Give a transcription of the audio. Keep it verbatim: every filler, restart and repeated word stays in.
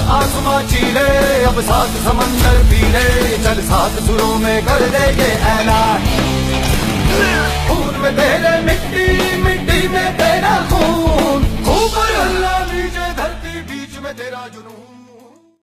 आसमां चीरे अब सात समंदर पीले, चल सात सुरों में कर दे ये ऐलान।